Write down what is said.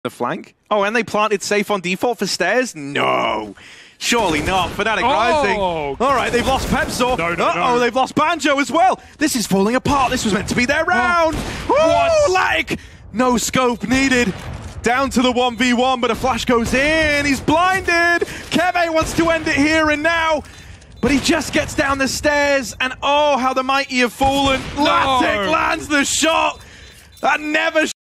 the flank. Oh, and they planted safe on default for stairs? No. Surely not. Fnatic Rising. All right, they've lost Pepsor. No. They've lost Banjo as well. This is falling apart. This was meant to be their round. What? Like, no scope needed. Down to the 1v1, but a flash goes in. He's blinded. Keve wants to end it here and now. But he just gets down the stairs, and oh, how the mighty have fallen. Latic lands the shot. That never